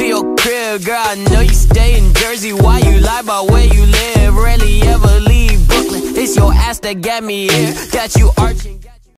to your crib, girl, I know you stay in Jersey. Why you lie about where you live? Rarely ever leave Brooklyn. It's your ass that got me here, got you arching.